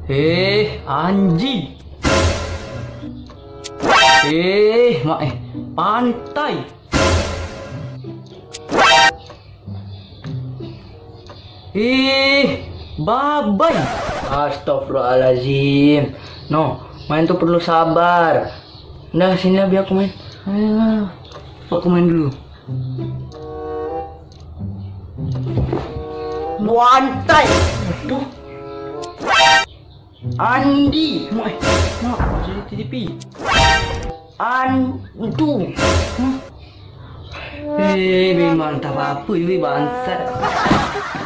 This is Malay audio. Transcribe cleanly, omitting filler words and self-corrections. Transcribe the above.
Anjing. Mak pantai. Babai. Astagfirullahaladzim. No, main tuh perlu sabar. Nah, sini lah biar aku main. Ayolah, aku main dulu. Pantai. Aduh. Andi. Mak, jadi TTP. Andu. Mantap apa ini bangsat.